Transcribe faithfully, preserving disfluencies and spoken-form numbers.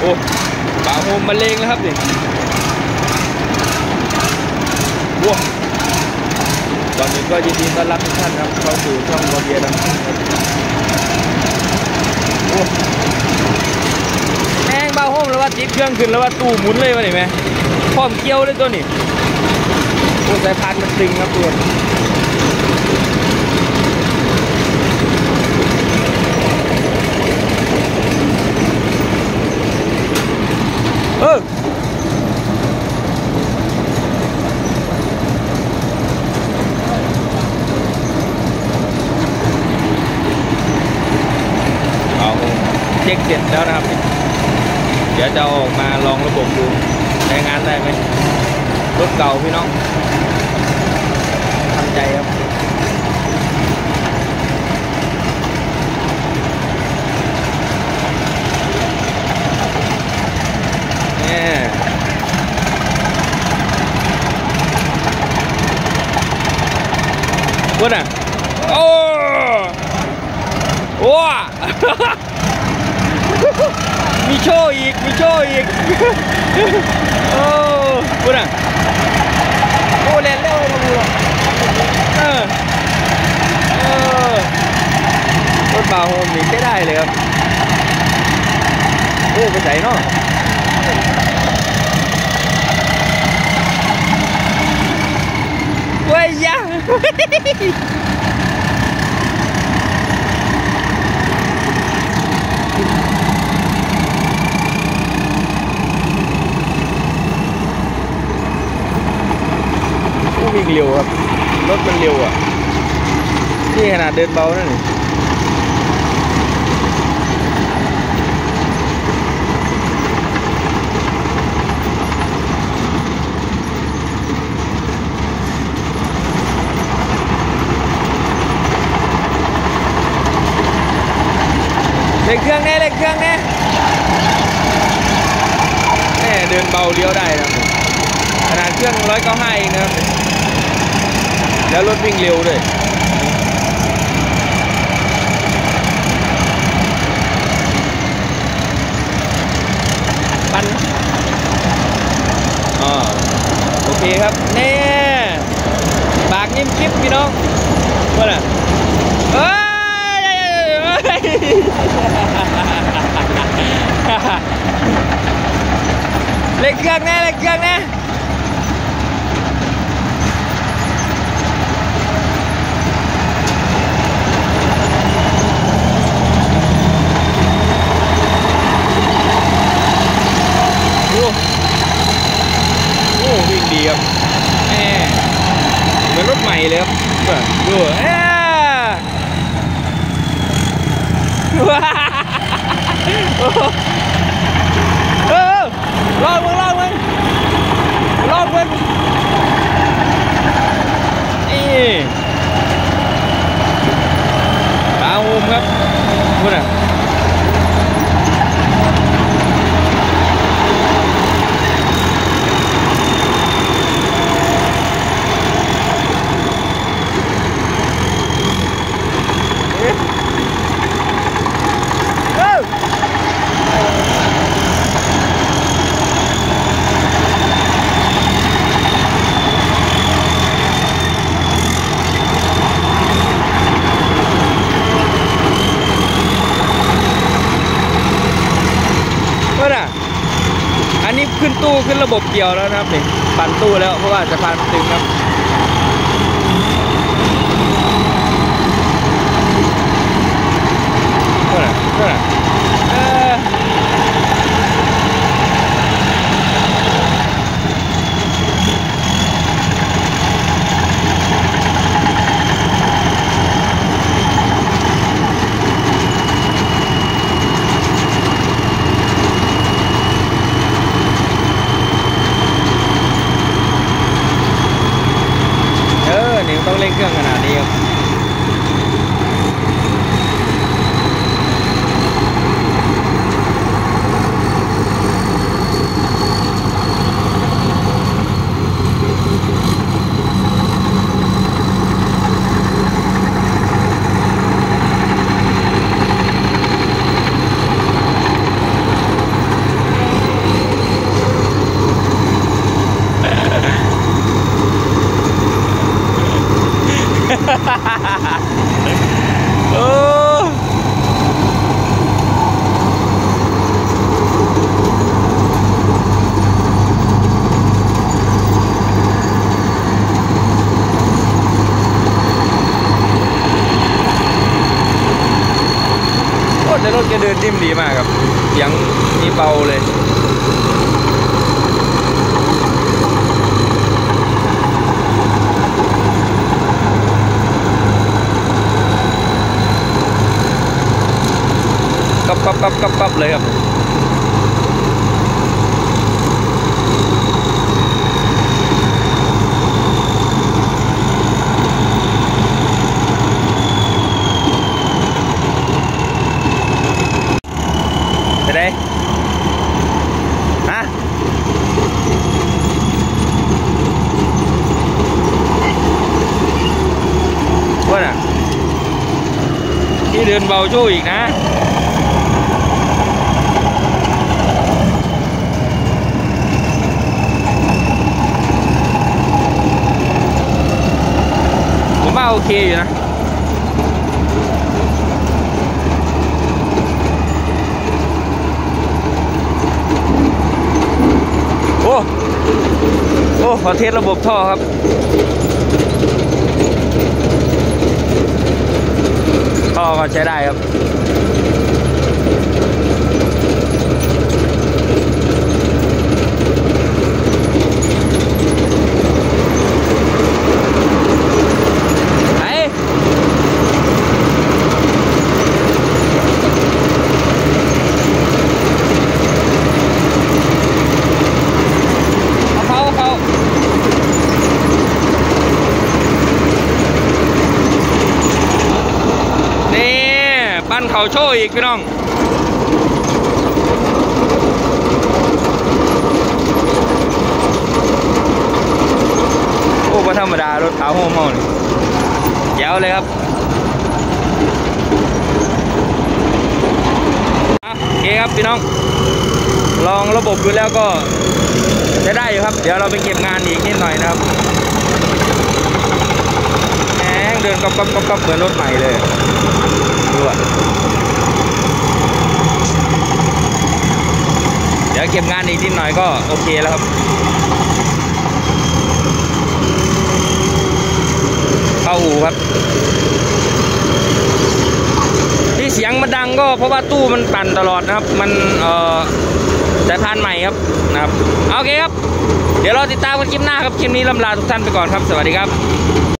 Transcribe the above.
ป่าโฮมมาเลงแล้วครับนี่ว้าตอนนี้ก็ยินดีต้อนรับทุกท่านครับเข้าสู่ช่องวอเบียร์ดังแม่งป่าโฮมแล้วว่าติดเครื่องขึ้นแล้วว่าตู้หมุนเลยวะนี่ไหมพร้อมเกี่ยวเลยตัวนี้โอ้สายพานมันตึงครับตัวเออเอาเช็คเสร็จแล้วนะครับเดี๋ยวจะออกมาลองระบบดูใช้งานได้ไหมรถเก่าพี่น้องทำใจครับวุ้นอ่ะโอ้ว้ามีโชว์อีกมีโชว์อีกโอ้วุ้นอ่ะโอ้เล่นเร็วมาดูเออเออรถบาโฮมนี่ใช้ได้เลยครับโอ้ไปใส่เนาะเว้ยยะวิ่งเร็วครับรถมันเร็วอ่ะนี่ขนาดเดินเบานั่นนี่เร่งเครื่องแน่เร่งเครื่องแน่แน่เดินเบาเลี้ยวได้นะขนาดเครื่องร้อยเก้าห้าเองนะครับแล้วรถวิ่งเร็วด้วยปันอ๋อโอเคครับแน่ปากนิ่มคลิปพี่น้องว่าน่ะเอ้ยเล็กเครื่องแน่เล็กเครื่องแน่โอ้วิ่งดีครับแหมเหมือนรถใหม่เลยครับดูเอ๊ะเออลองมึงลองมึงลองมึงนี่ตาโฮมครับพูดอ่ะอันนี้ขึ้นตู้ขึ้นระบบเกี่ยวแล้วนะครับนี่ปั่นตู้แล้วเพราะว่าสะพานตึงครับเท่าไหร่เท่าไหร่เออแต่รถแกเดินนิ่มดีมากครับเสียงนี่เบาเลยกับกับกับกับกับเลยครับไปไหนฮะว่าน่ะที่เดินเบาโชว์อีกนะผมว่าโอเคอยู่นะโอ้โอ้ขอเทสระบบท่อครับท่อก็ใช้ได้ครับปั้นเขาโชว์อีกพี่น้องโอ้ก็ธรรมดารถขาวโฮมเมานี่แจ๋วเลยครับโอเคครับพี่น้องลองระบบดูแล้วก็จะได้อยู่ครับเดี๋ยวเราไปเก็บงานอีกนิดหน่อยนะครับแหงเดินก๊อบก๊อบก๊อบก๊อบเหมือนรถใหม่เลยดูอ่ะเดี๋ยวเก็บงานอีกนิดหน่อยก็โอเคแล้วครับเข้าอู่ครับที่เสียงมันดังก็เพราะว่าตู้มันปั่นตลอดนะครับมันเอ่อสายพานใหม่ครับนะครับโอเคครับเดี๋ยวเราติดตามกันคลิปหน้าครับคลิปนี้ลำลาทุกท่านไปก่อนครับสวัสดีครับ